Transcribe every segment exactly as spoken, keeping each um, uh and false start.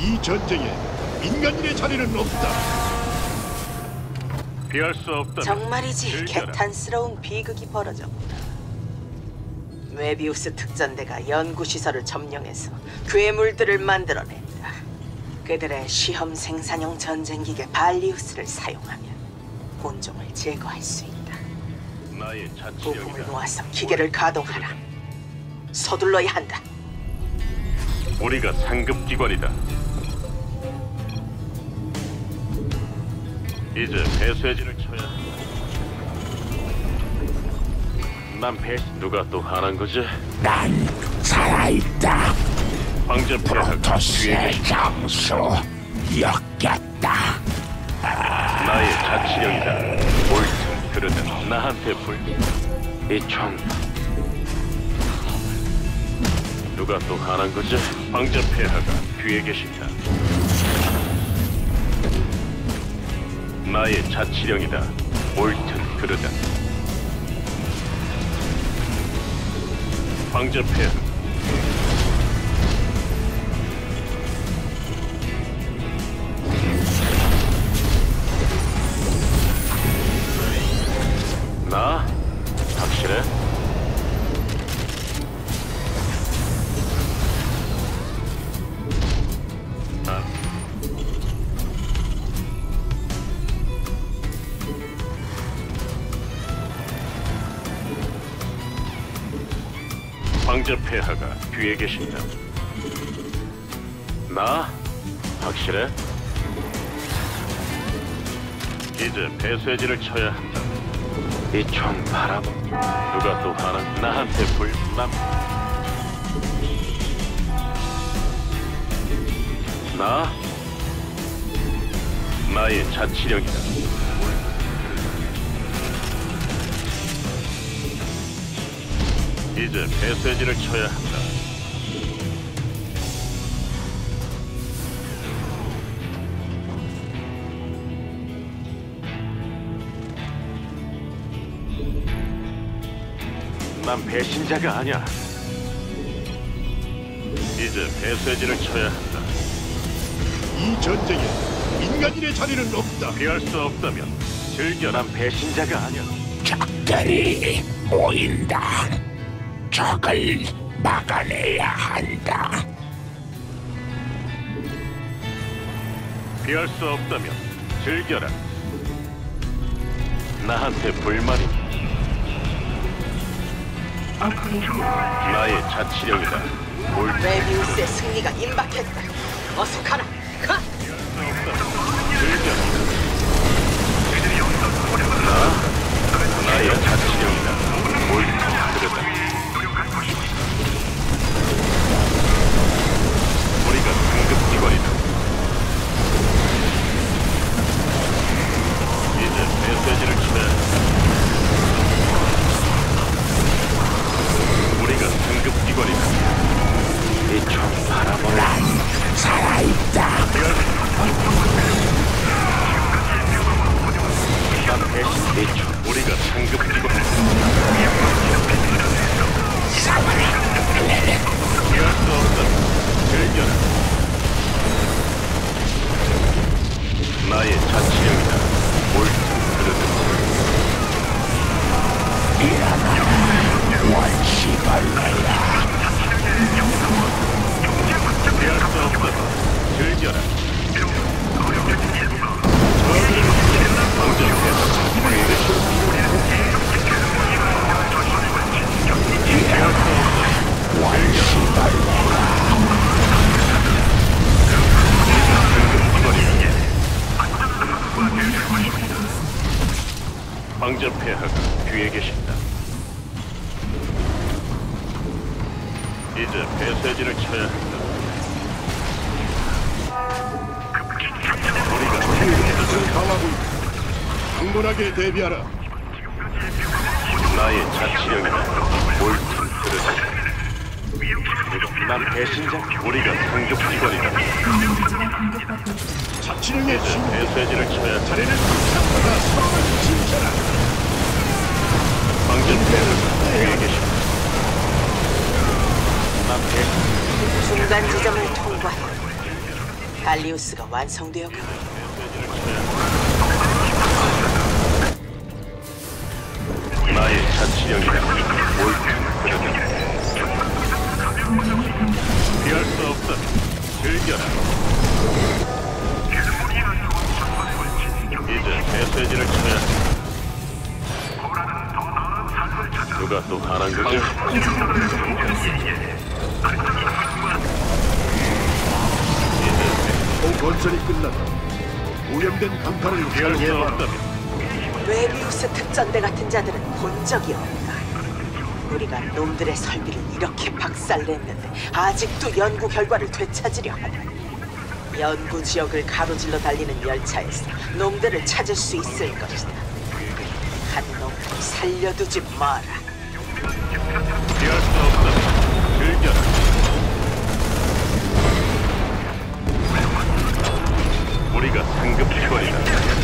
이 전쟁에 민간인의 자리는 없다. 피할 수 없다. 정말이지 즐겨라. 개탄스러운 비극이 벌어졌구나. 웨비우스 특전대가 연구시설을 점령해서 괴물들을 만들어낸다. 그들의 시험 생산용 전쟁기계 발리우스를 사용하면 본종을 제거할 수 있다. 나의 부품을 자치령이다. 모아서 기계를 가동하라. 서둘러야 한다. 우리가 상급 기관이다. 이제 배쇄진을 쳐야 한다. 난 배... 누가 또 화난 거지? 난 살아있다. 황제 폐하가 뒤에 프로토스의 계시... 장수 역겹다. 나의 자치령이다. 옳든 그르든 나한테 불... 이총 누가 또 화난 거지? 황제 폐하가 뒤에 계신다. 나의 자치령이다. 옳든 그르든 황제 폐하 나? 확실해? 아. 황제 폐하가 뒤에 계신다. 나? 확실해? 이제 배쇄진을 쳐야 한다. 이 총 바람 누가 또 하나 나한테 불남 나 나의 자치령이다. 이제 배쇄진을 쳐야 한다. 난 배신자가 아니야. 이제 배쇄진을 쳐야 한다. 이 전쟁에 민간인의 자리는 없다. 피할 수 없다면 즐겨. 난 배신자가 아니야. 적들이 모인다. 적을 막아내야 한다. 피할 수 없다면 즐겨라. 나한테 불만이. 나의 자치령이다. 옳든 웨비우스의 승리가 임박했다. 어서 가라. 가! 즐겨라. 나 나의 자치령이다. 옳든 그르다. 우리가 상급 기관이다. 이제 메시지를 치다. 우리가 상급 기관이다. 이총 바라보라. 난 살아있다. 난 대신 이총 우리가 상급 기관이다. 피할 수 없다. 즐겨라. 나의 자치령이다. 옳든 그르든 원시벌레야. 피할 수 없다. 즐겨라. 황제 폐하가 뒤에 계신다. 이제 배쇄진을 쳐야 한다. 우리가 것을 강하고 있다. 강건하게 대비하라. 나의 자치령이다. 옳든 그르든 난 배신자. 우리가 상급 기관이다. 자치령의 이제 신 배쇄진을 쳐야 한다. 자리는 상보다 서로 진짜라. 황제 폐하가 뒤에 계신다. 난 배신 중간 지점을 통과해. 발리우스가 완성되었고 나의 자치령이다. 옳든 그르든 피할 수 없다. 즐겨라. 이제 메시지를 쳐야 한다. 누가 또 하는 거지? 또 건설이 끝났다. 오염된 강타를 피할 수 예방. 없다면 웨비우스 특전대 같은 자들은 본 적이 없다. 우리가 놈들의 설비를 이렇게 박살냈는데 아직도 연구 결과를 되찾으려 하다. 연구 지역을 가로질러 달리는 열차에서 놈들을 찾을 수 있을 것이다. 한 놈도 살려두지 마라. 피할 수 없다면 즐겨라. 우리가 상급 기관이다.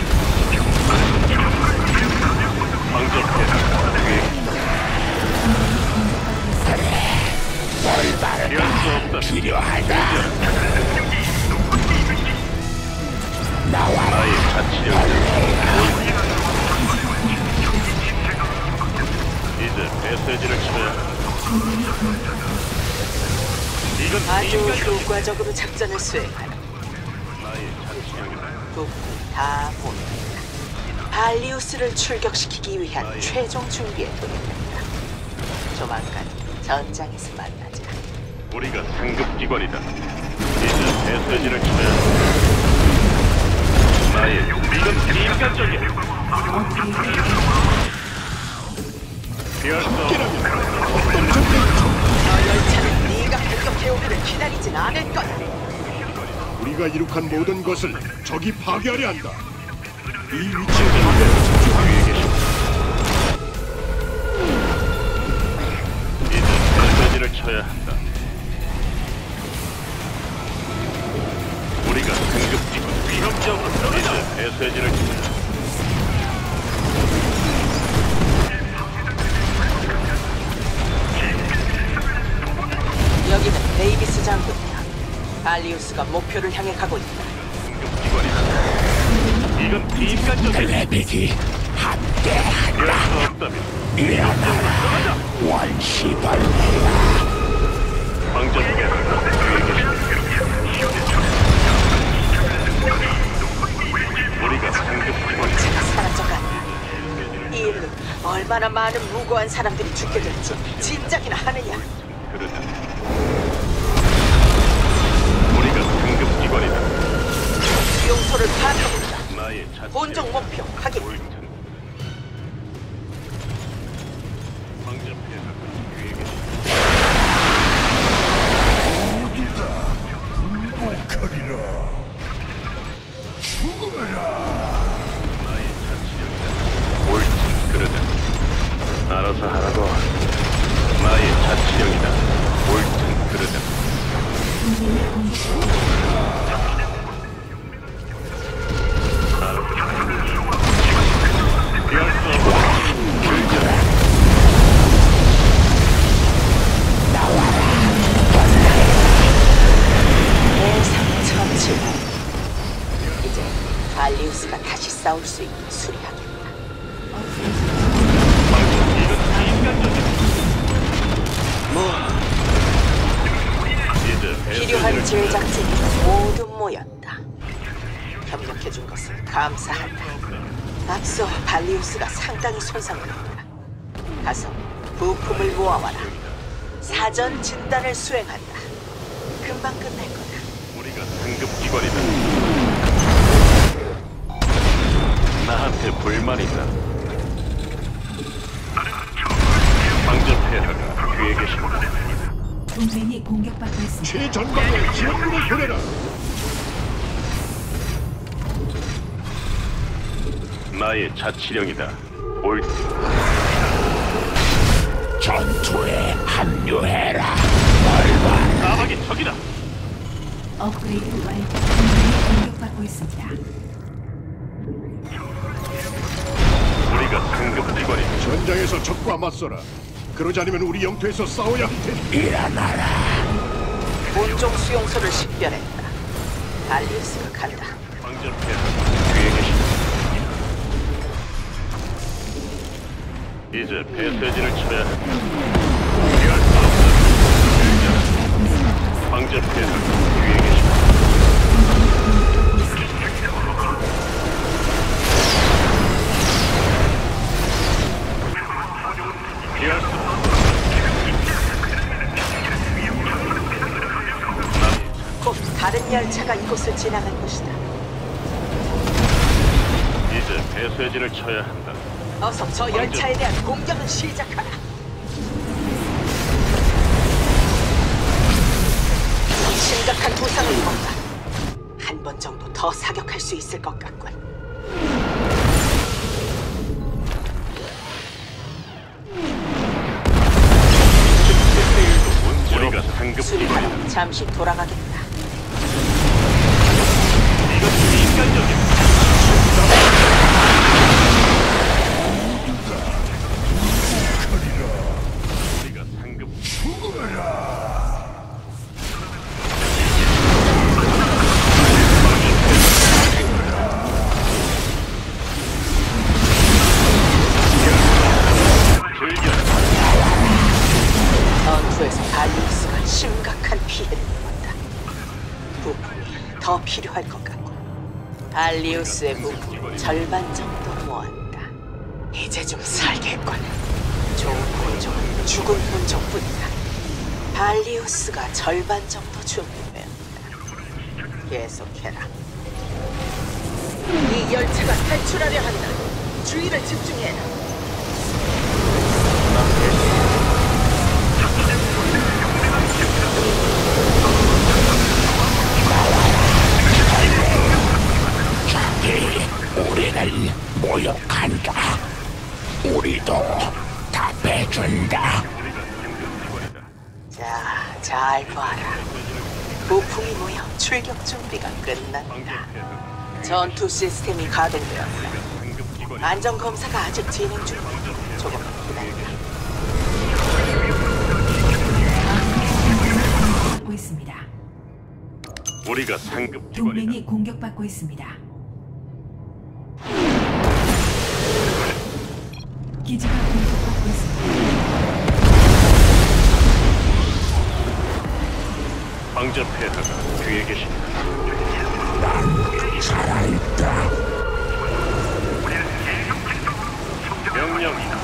방접해라. 피할 수 없다. 필요하다. 나의 자치령이다. 이제 메시지를 쳐야 한다. 이건 아주 인간적인 효과적으로 작전을 수행하라. 나의 자치령이다. 북군 다 모였다. 발리우스를 출격시키기 위한 최종 준비에 돌입했다. 조만간 전장에서 만나자. 우리가 상급 기관이다. 이제 메시지를 쳐야 한다. 나의 이건 인간적이야. 피할 수 없다. 저 열차는 네가 공격해오기를 기다리진 않을 거야. 우리가 이룩한 모든 것을 적이 파괴하려 한다. 이 위치에 파괴를 집중하게 계십니다. 이제 메시지를 쳐야 한다. 우리가 상급 기관 위협적으로 이제 메시지를 쳐야 한다. 여기는 데이비스 장군이다. 발리우스가 목표를 향해 가고 있다. 상급 기관이다. 이건 비인간적이야. 레벨이 함께한다. 피할 수 없다면 일어나라. 원시벌레야. 방접해라. 뒤에 계신다. 우리가 상급 기관이다. 제가 사라져간다. 이 일로 얼마나 많은 무고한 사람들이 죽게 될지 짐작이나 하느냐. 그러다. 우리가 상급 기관이다. 수용소를 파악해본다. 나의 자치. 본종 목표 확인. 옳든. 방접해라. 뒤에 계신다. 나의 자치령이다. 옳든 그러든 알아서 하라고. 나의 자치령이다. 옳든 그러든 피할 수 없다. 즐겨라. 대상처치. 이제 발리우스가 다시 싸울 수 있게 수리하겠다. 이건 인간적이다. 이제 필요한 메시지를 제작진이 모두 모였다. 협력해준 것을 감사한다. 앞서 발리우스가 상당히 손상됐다. 가서 부품을 모아와라. 사전 진단을 수행한다. 금방 끝날 거다. 우리가 상급 기관이다. 나한테 불만 있다. 방접해라가 뒤에 계신다. 동맹이 공격받고 있습니다. 최전방에 지원군을 보내라. 나의 자치령이다. 옳든. 전투에 합류해라. 나박이 적이다. 업그레이드 완료. 동맹이 공격받고 있습니다. 우리가 상급 기관이다. 전장에서 적과 맞서라. 그러지 않으면 우리 영토에서 싸워야 할 테니. 일어나라. 본종 수용소를 식별했다. 발리우스가 간다. 황제 폐하가 뒤에 계신다. 이제 배쇄진을 쳐야 한다. 피할 수 없다. 황제 폐하가 뒤에 계신다. 피할 수 없다. 곧 다른 열차가 이곳을 지나갈 것이다. 이제 배쇄진을 쳐야 한다. 어서 저 열차에 대한 공격을 시작하라. 심각한 부상을 입었다. 한 번 정도 더 사격할 수 있을 것 같군. 우리가 상급 기관이다. 수리하러 잠시 돌아가겠다. 이것이 인간적이다. 우리가 상급 전투에서 발리우스가 심각한 피해를 입었다. 부품이 더 필요할 것 같고 발리우스의 부품을 절반 정도 모았다. 이제 좀 살겠군. 좋은 본종은 죽은 본종뿐이다. 발리우스가 절반 정도 준비되었다. 계속해라. 이 열차가 탈출하려 한다. 주의를 집중해라. 우리를 모욕한다. 우리도 답해준다. 자, 잘 봐라. 부품이 모여 출격 준비가 끝났다. 전투 시스템이 가동되었다. 안전 검사가 아직 진행 중이다. 조금만 기다리라. 받고 있습니다. 우리가 상급 기관이다. 동맹이 공격받고 있습니다. 기지가 공격받고 있습니다. 황제 폐하가 뒤에 계신다. 살아있다. 명령이다.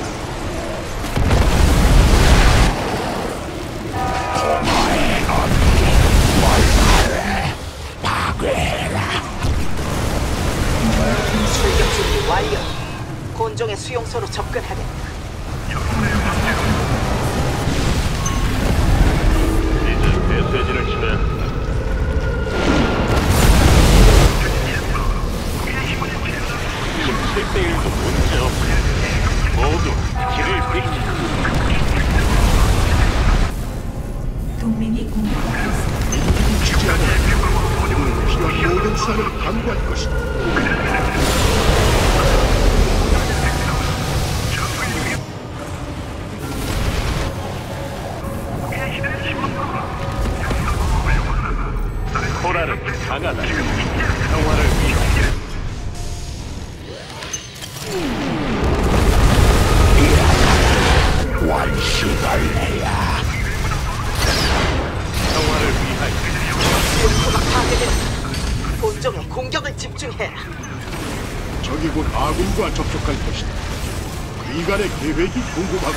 공허의 언니 몰살해 파괴해라. 출격 준비 완료. 곤종의 수용소로 접근하겠다. 이제 배쇄진을 쳐야 한다. 십칠 대 일도 문제없다. 모두 길을 비키자. 동맹이 공격받고 있습니다. 지지 않아. 우리는 필요한 모든 수단을 강구할 것이다. 코라는 강하다. 평화를 위하여. 원시벌레야. 평화를 위하여. 본토가 파괴된다. 본종의 공격을 집중해라. 적이 곧 아군과 접촉할 것이다. 이간의 계획이 궁금하고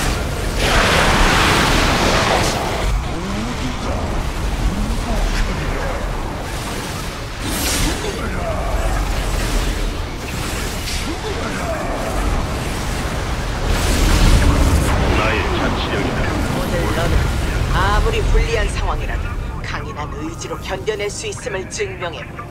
나의 자치령이다. 오늘 너는 아무리 불리한 상황이라도 강인한 의지로 견뎌낼 수 있음을 증명해보라.